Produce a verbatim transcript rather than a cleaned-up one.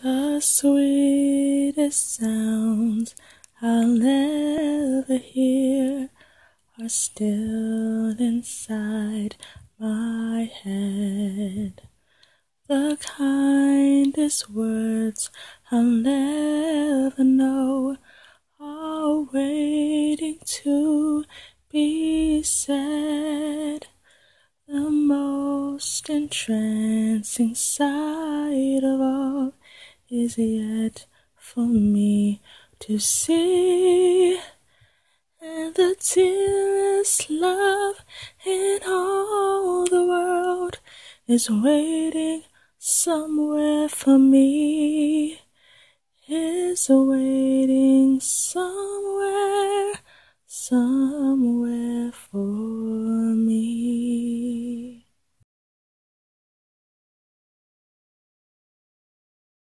The sweetest sounds I'll ever hear are still inside my head. The kindest words I'll ever know are waiting to be said. The most entrancing sight of all is yet for me to see, and the dearest love in all the world is waiting somewhere for me, is waiting somewhere, somewhere for